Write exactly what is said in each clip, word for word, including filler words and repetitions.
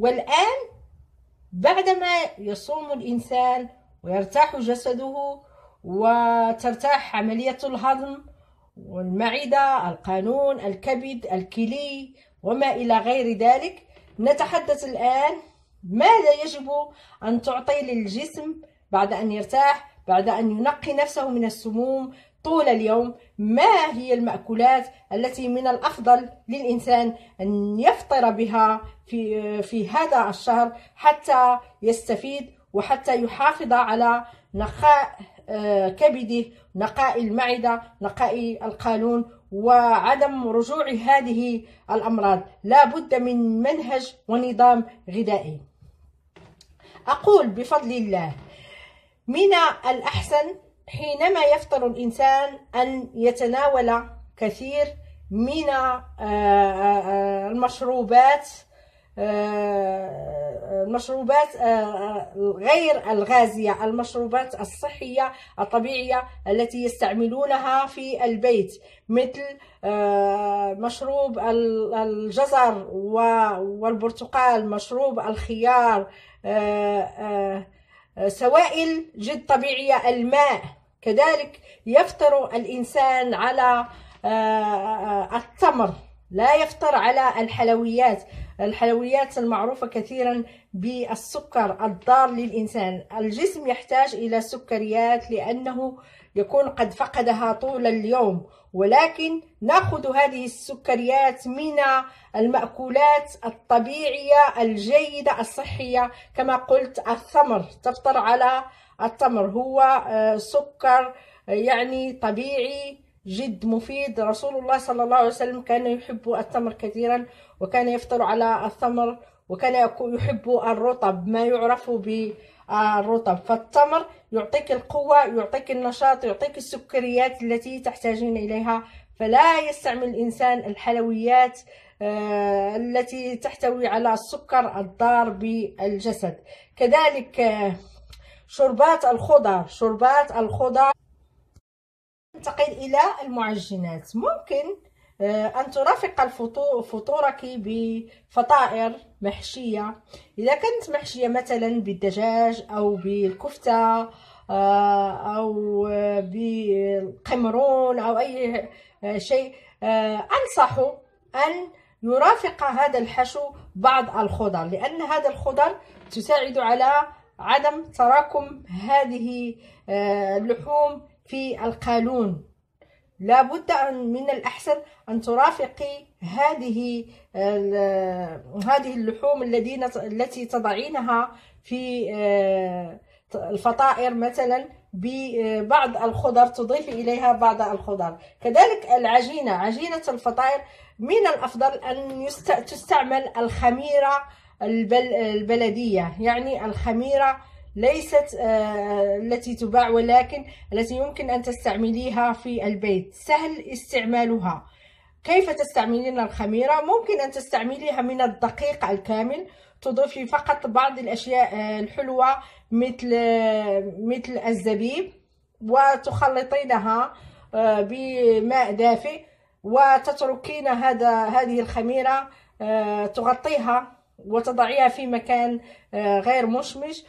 والآن بعدما يصوم الإنسان ويرتاح جسده وترتاح عملية الهضم والمعدة، القولون، الكبد، الكلي وما إلى غير ذلك، نتحدث الآن ماذا يجب أن تعطي للجسم بعد أن يرتاح، بعد أن ينقي نفسه من السموم طول اليوم. ما هي المأكولات التي من الأفضل للإنسان أن يفطر بها في, في هذا الشهر حتى يستفيد وحتى يحافظ على نقاء كبده، نقاء المعدة، نقاء القولون، وعدم رجوع هذه الأمراض. لا بد من منهج ونظام غذائي. أقول بفضل الله من الأحسن حينما يفطر الإنسان أن يتناول كثير من المشروبات المشروبات غير الغازية، المشروبات الصحية الطبيعية التي يستعملونها في البيت، مثل مشروب الجزر والبرتقال، مشروب الخيار، سوائل جد طبيعية، الماء. كذلك يفطر الإنسان على التمر، لا يفطر على الحلويات، الحلويات المعروفة كثيرا بالسكر الضار للإنسان. الجسم يحتاج إلى سكريات لأنه يكون قد فقدها طول اليوم، ولكن نأخذ هذه السكريات من المأكولات الطبيعية الجيدة الصحية. كما قلت التمر، تفطر على التمر، هو سكر يعني طبيعي جد مفيد. رسول الله صلى الله عليه وسلم كان يحب التمر كثيرا، وكان يفطر على التمر، وكان يحب الرطب، ما يعرف بالرطب. فالتمر يعطيك القوة، يعطيك النشاط، يعطيك السكريات التي تحتاجين إليها. فلا يستعمل الإنسان الحلويات التي تحتوي على السكر الضار بالجسد. كذلك شربات الخضر، شربات الخضر. ننتقل إلى المعجنات. ممكن أن ترافق فطورك بفطائر محشية، إذا كانت محشية مثلا بالدجاج أو بالكفتة أو بالقمرون أو أي شيء. أنصح أن يرافق هذا الحشو بعض الخضر، لأن هذا الخضر تساعد على عدم تراكم هذه اللحوم في القولون. لا بد من الأحسن أن ترافقي هذه هذه اللحوم الذين التي تضعينها في الفطائر مثلا ببعض الخضر، تضيف إليها بعض الخضر. كذلك العجينة، عجينة الفطائر من الأفضل أن تستعمل الخميرة البلدية، يعني الخميرة ليست التي تباع، ولكن التي يمكن أن تستعمليها في البيت، سهل استعمالها. كيف تستعملين الخميرة؟ ممكن أن تستعمليها من الدقيق الكامل، تضيفي فقط بعض الأشياء الحلوة مثل مثل الزبيب، وتخلطينها بماء دافئ، وتتركين هذا هذه الخميرة تغطيها وتضعيها في مكان غير مشمس،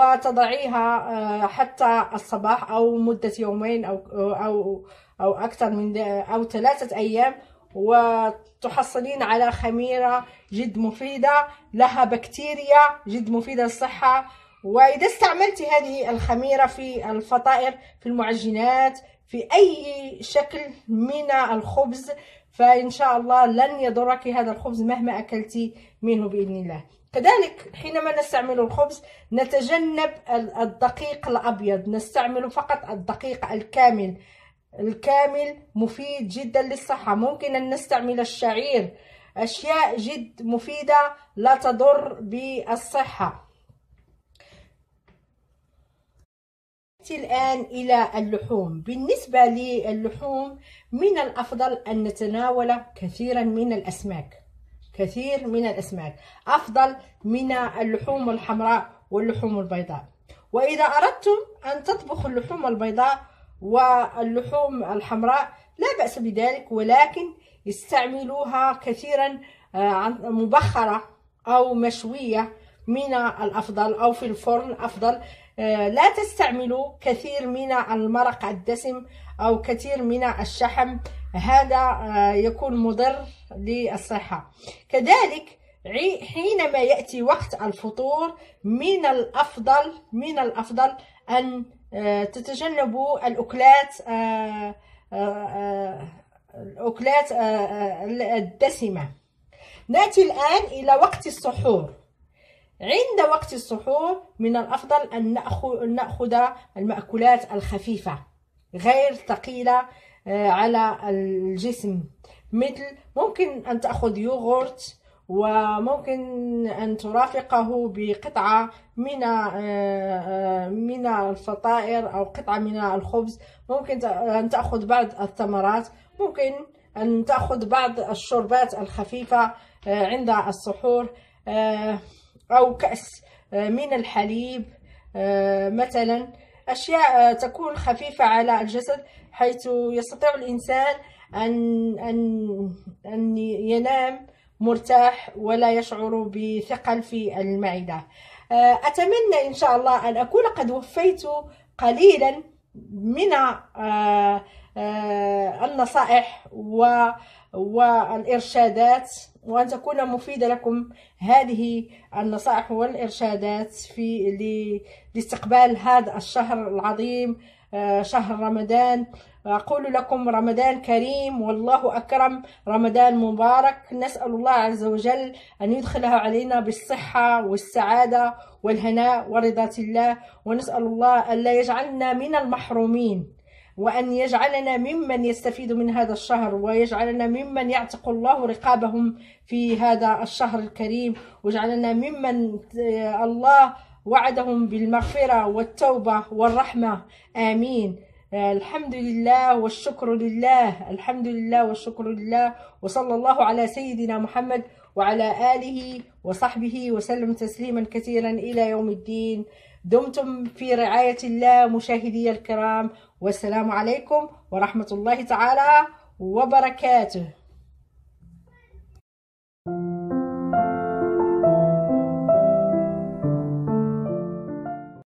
وتضعيها حتى الصباح أو مدة يومين أو أو أو أكثر من أو ثلاثة أيام، وتحصلين على خميرة جد مفيدة، لها بكتيريا جد مفيدة للصحة. وإذا استعملت هذه الخميرة في الفطائر، في المعجنات، في أي شكل من الخبز، فإن شاء الله لن يضرك هذا الخبز مهما أكلتي منه بإذن الله. كذلك حينما نستعمل الخبز نتجنب الدقيق الأبيض، نستعمل فقط الدقيق الكامل. الكامل مفيد جدا للصحة. ممكن أن نستعمل الشعير، أشياء جد مفيدة لا تضر بالصحة. الآن إلى اللحوم. بالنسبة للحوم من الأفضل أن نتناول كثيرا من الأسماك، كثير من الأسماك أفضل من اللحوم الحمراء واللحوم البيضاء. وإذا أردتم أن تطبخوا اللحوم البيضاء واللحوم الحمراء لا بأس بذلك، ولكن استعملوها كثيرا مبخرة أو مشوية من الأفضل، أو في الفرن أفضل. لا تستعملوا كثير من المرق الدسم أو كثير من الشحم، هذا يكون مضر للصحة. كذلك حينما يأتي وقت الفطور من الأفضل من الأفضل أن تتجنبوا الأكلات الأكلات الدسمة. نأتي الآن إلى وقت السحور. عند وقت السحور من الأفضل أن نأخذ المأكولات الخفيفة غير ثقيلة على الجسم، مثل ممكن أن تأخذ يوغورت، وممكن أن ترافقه بقطعة من من الفطائر أو قطعة من الخبز. ممكن أن تأخذ بعض التمرات، ممكن أن تأخذ بعض الشربات الخفيفة عند السحور، أو كأس من الحليب مثلا، أشياء تكون خفيفة على الجسد حيث يستطيع الإنسان أن أن أن ينام مرتاح ولا يشعر بثقل في المعدة. أتمنى إن شاء الله أن أكون قد وفيت قليلا من النصائح والإرشادات، وأن تكون مفيدة لكم هذه النصائح والإرشادات في لاستقبال هذا الشهر العظيم، شهر رمضان. أقول لكم رمضان كريم والله أكرم، رمضان مبارك. نسأل الله عز وجل أن يدخله علينا بالصحة والسعادة والهناء ورضاة الله، ونسأل الله أن لا يجعلنا من المحرومين، وأن يجعلنا ممن يستفيد من هذا الشهر، ويجعلنا ممن يعتق الله رقابهم في هذا الشهر الكريم، ويجعلنا ممن الله وعدهم بالمغفرة والتوبة والرحمة. آمين. الحمد لله والشكر لله، الحمد لله والشكر لله، وصلى الله على سيدنا محمد وعلى آله وصحبه وسلم تسليما كثيرا إلى يوم الدين. دمتم في رعاية الله مشاهدي الكرام، والسلام عليكم ورحمة الله تعالى وبركاته.